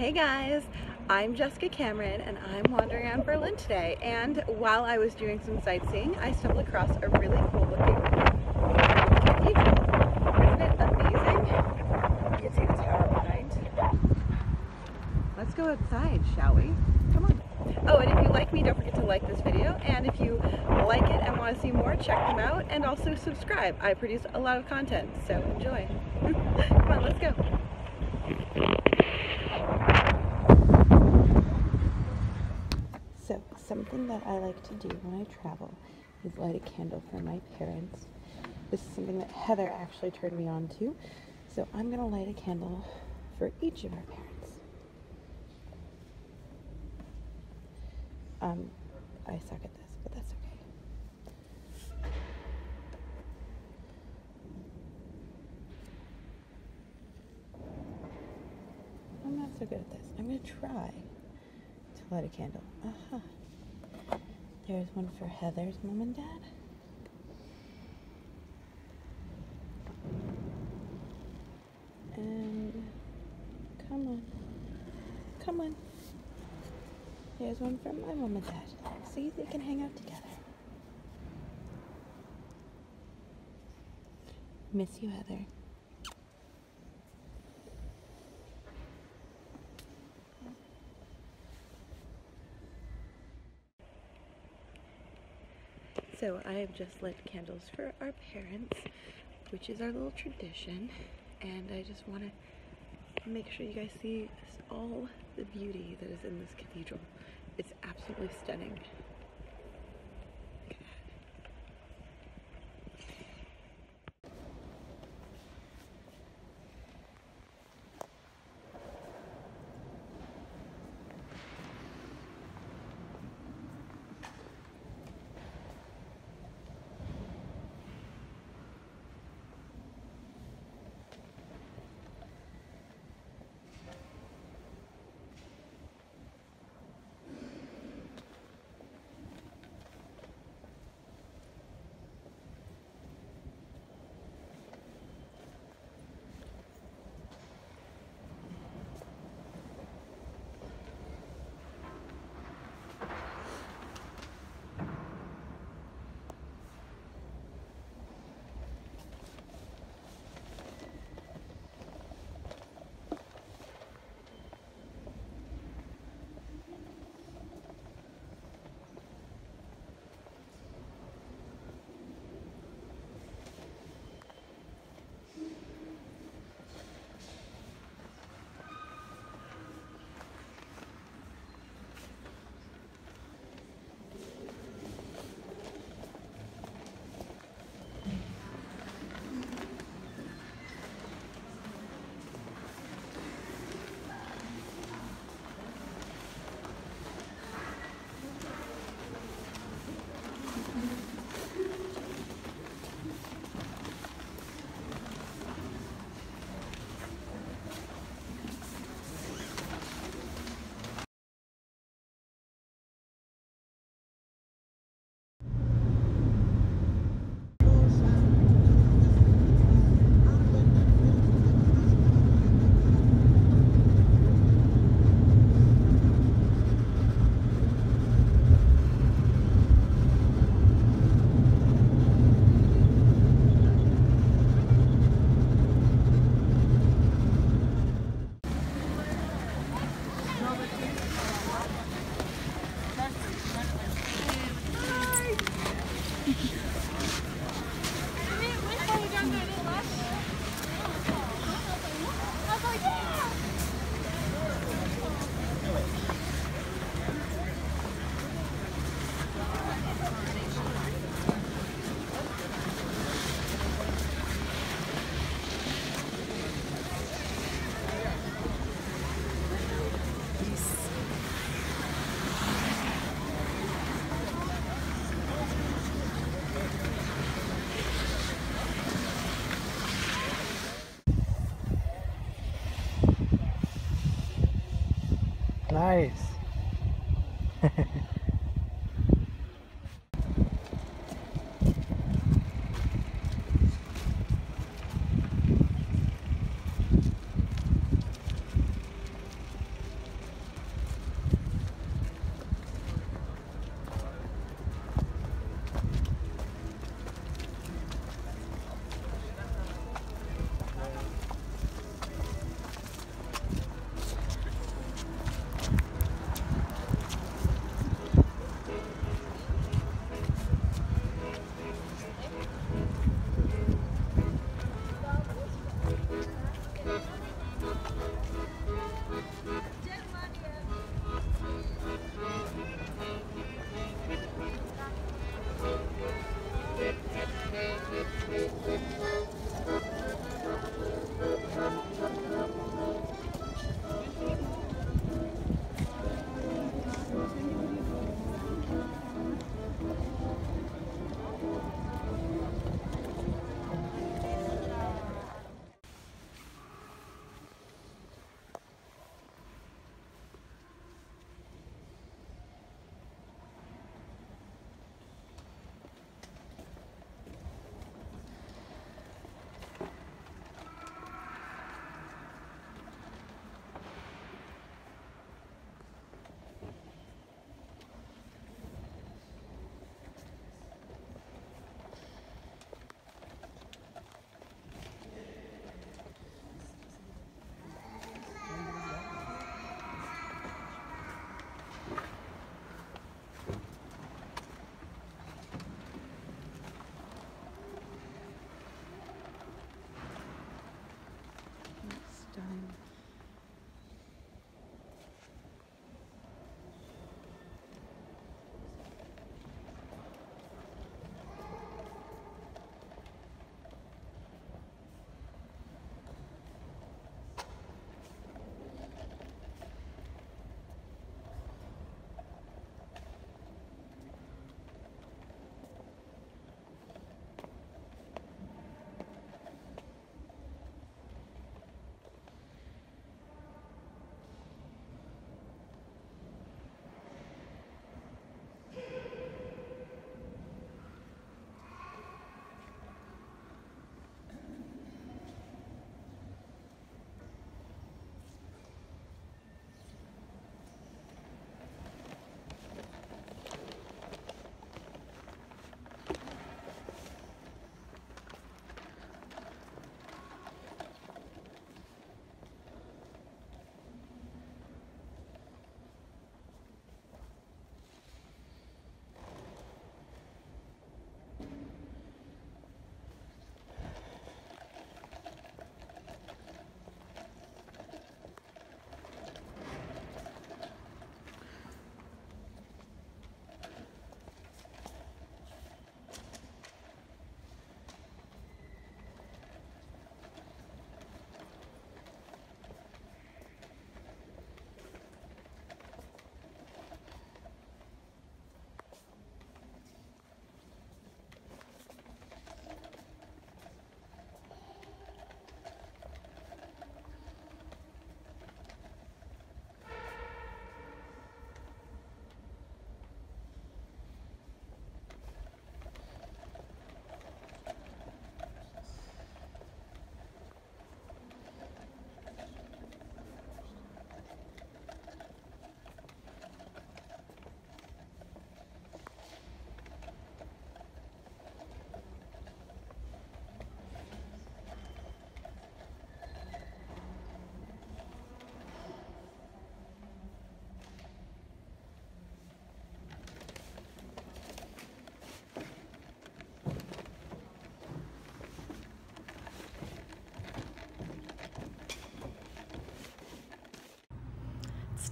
Hey guys, I'm Jessica Cameron and I'm wandering around Berlin today, and while I was doing some sightseeing I stumbled across a really cool looking cathedral. Isn't it amazing? You can see the tower behind. Let's go outside, shall we? Come on. Oh, and if you like me, don't forget to like this video, and if you like it and want to see more, check them out and also subscribe. I produce a lot of content, so enjoy. Come on, let's go. So, something that I like to do when I travel is light a candle for my parents. This is something that Heather actually turned me on to. So I'm going to light a candle for each of our parents. I suck at this, but that's okay. I'm not so good at this. I'm going to try to light a candle. There's one for Heather's mom and dad. And come on. Come on. There's one for my mom and dad. See, they can hang out together. Miss you, Heather. So I have just lit candles for our parents, which is our little tradition, and I just want to make sure you guys see all the beauty that is in this cathedral. It's absolutely stunning. Nice.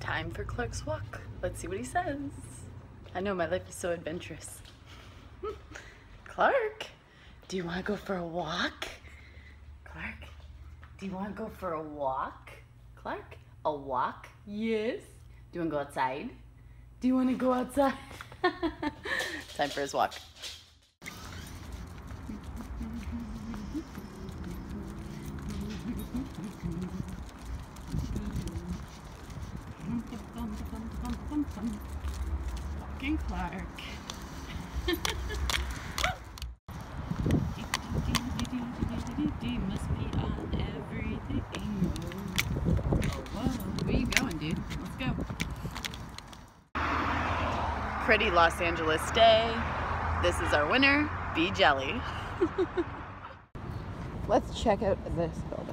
Time for Clark's walk. Let's see what he says. I know my life is so adventurous. Clark, do you want to go for a walk? Clark, do you want to go for a walk? Clark, a walk? Yes. Do you want to go outside? Do you want to go outside? Time for his walk. Walking Clark. Must be on everything. Whoa, where you going, dude? Let's go. Pretty Los Angeles day. This is our winner, Bee Jelly. Let's check out this building.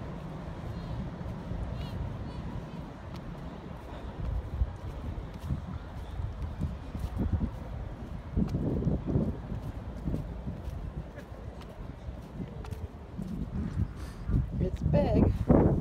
It's big.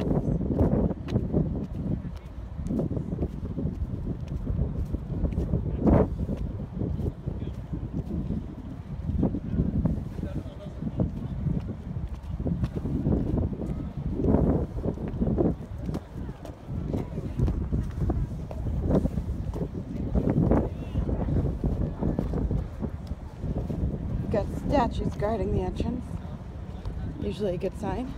Got statues guarding the entrance. Usually a good sign.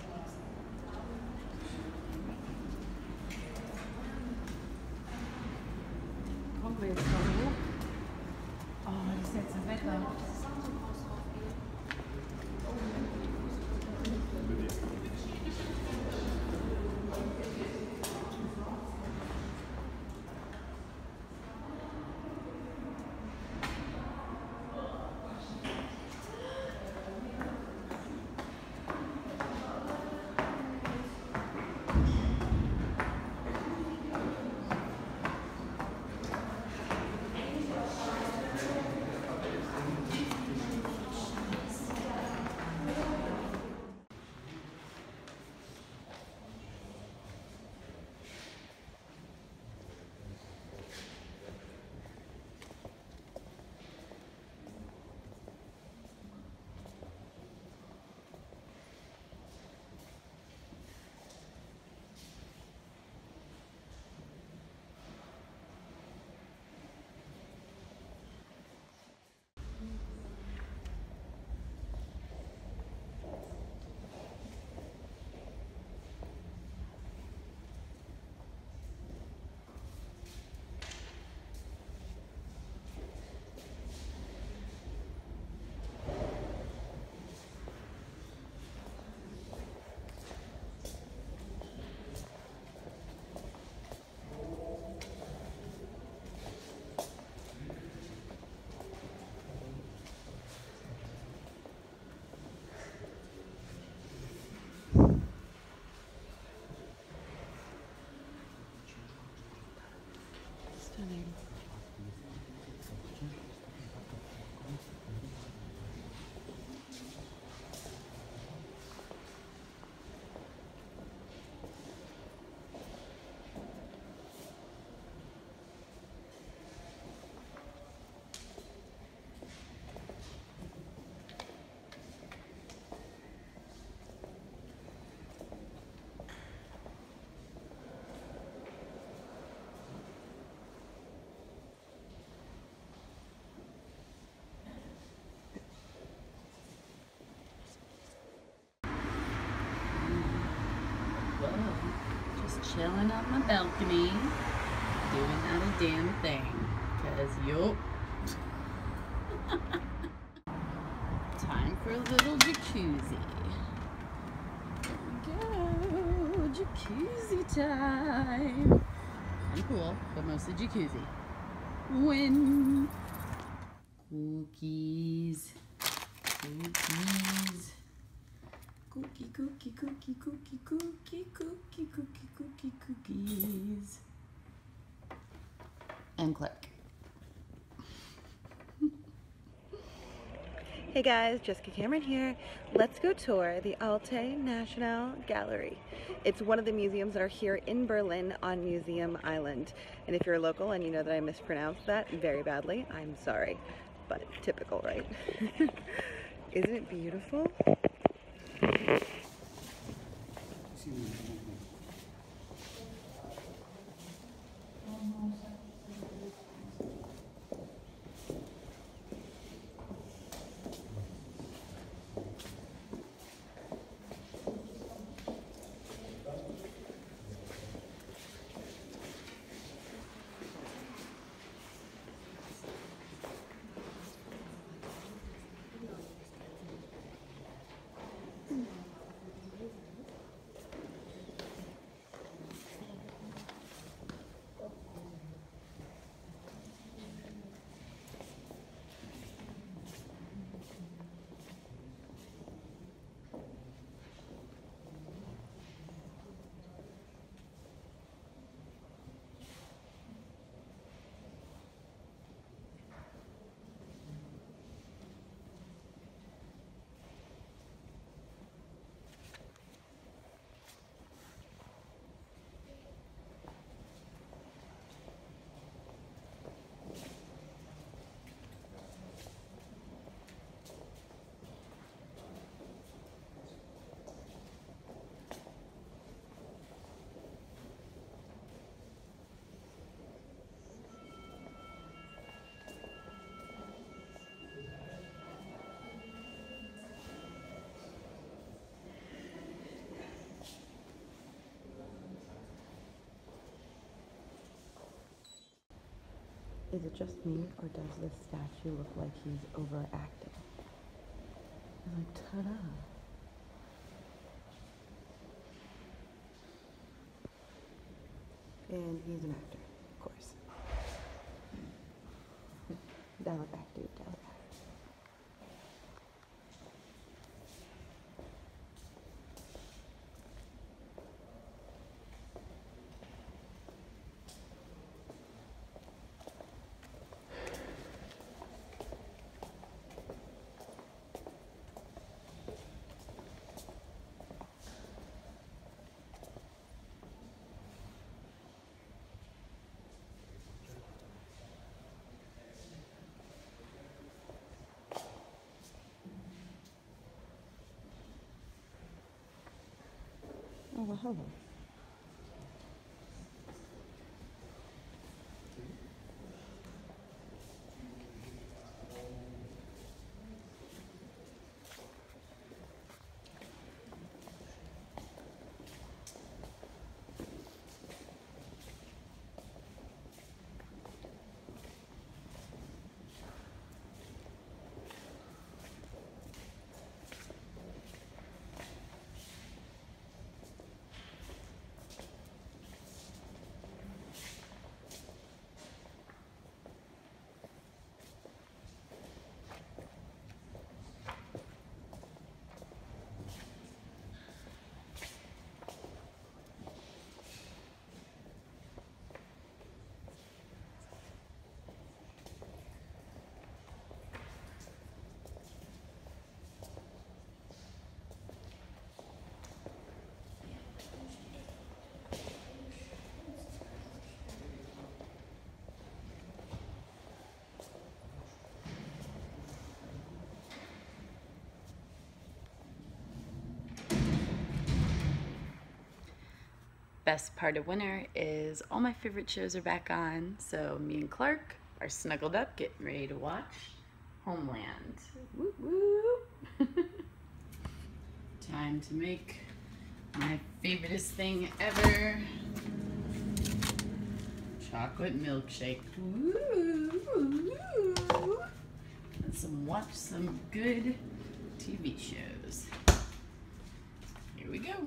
Stunning. Just chilling on my balcony, doing not a damn thing, cause yup. Time for a little jacuzzi. Here we go, jacuzzi time. And pool, but mostly jacuzzi. Win. Cookies. Cookies. Cookie, cookie, cookie, cookie, cookie, cookie, cookie, cookie, cookies. And Clark. Hey guys, Jessica Cameron here. Let's go tour the Alte National Gallery. It's one of the museums that are here in Berlin on Museum Island. And if you're local and you know that I mispronounced that very badly, I'm sorry, but typical, right? Isn't it beautiful? Is it just me, or does this statue look like he's overacting? I'm like, ta-da! And he's an actor, of course. Dial it back, dude, dial it back. Oh, well, hello. Best part of winter is all my favorite shows are back on, so me and Clark are snuggled up getting ready to watch Homeland. Woo woo! Time to make my favoriteest thing ever, chocolate milkshake. Woo! And watch some good TV shows. Here we go.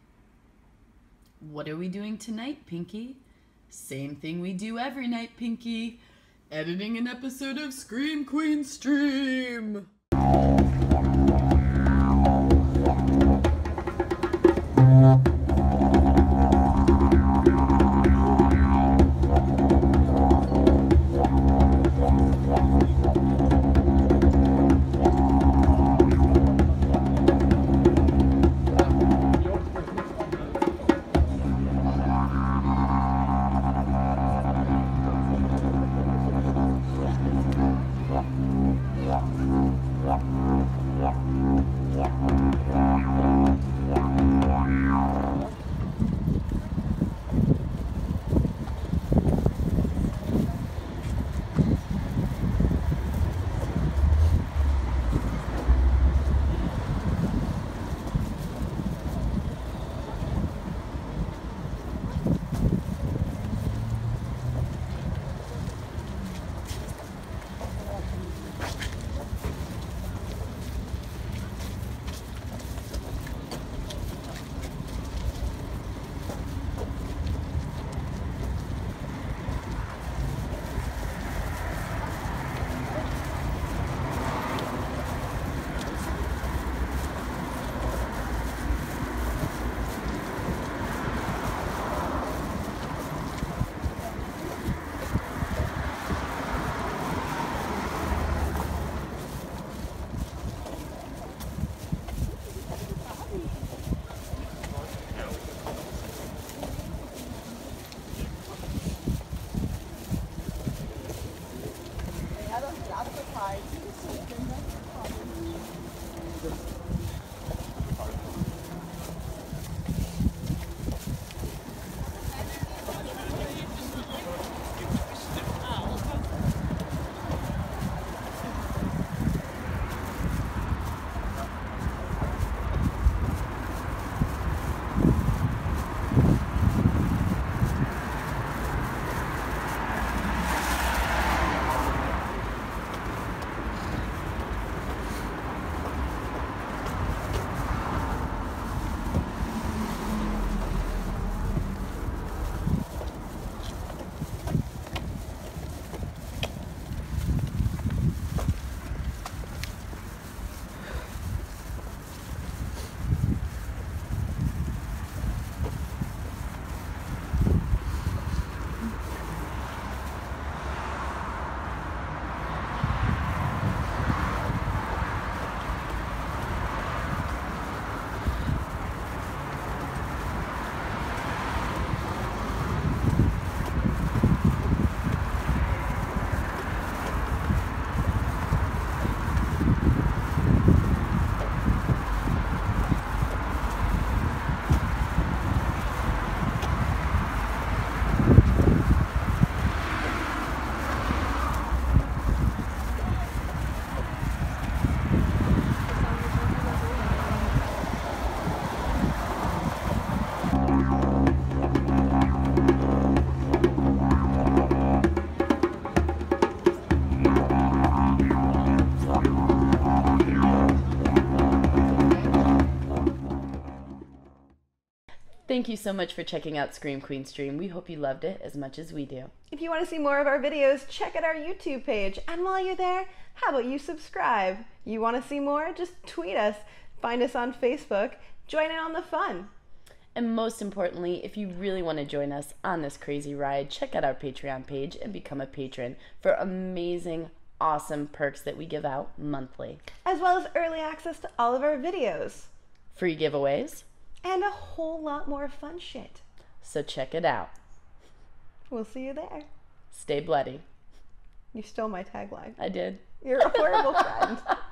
What are we doing tonight, Pinky? Same thing we do every night, Pinky. Editing an episode of Scream Queen Stream. Thank you so much for checking out Scream Queen Stream. We hope you loved it as much as we do. If you want to see more of our videos, check out our YouTube page. And while you're there, how about you subscribe? You want to see more? Just tweet us. Find us on Facebook. Join in on the fun. And most importantly, if you really want to join us on this crazy ride, check out our Patreon page and become a patron for amazing, awesome perks that we give out monthly. As well as early access to all of our videos. Free giveaways. And a whole lot more fun shit. So check it out. We'll see you there. Stay bloody. You stole my tagline. I did. You're a horrible friend.